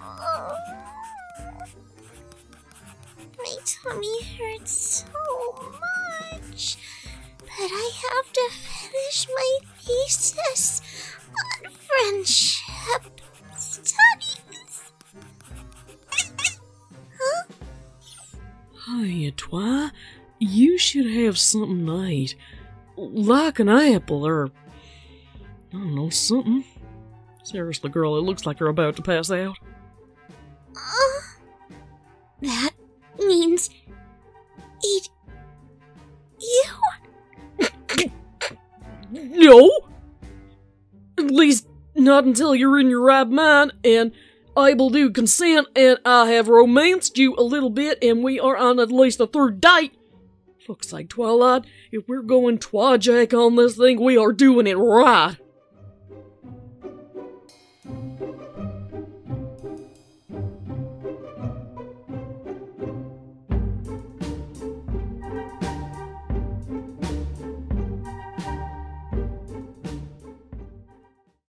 My tummy hurts so much, but I have to finish my thesis on friendship studies. Huh? Hiya, Twi. You should have something to eat. Like an apple or, I don't know, something. Seriously, girl, it looks like you're about to pass out. That means eat you? No! At least not until you're in your right mind and able to consent and I have romanced you a little bit and we are on at least a third date. Fuck's sake, Twilight, if we're going Applejack on this thing, we are doing it right.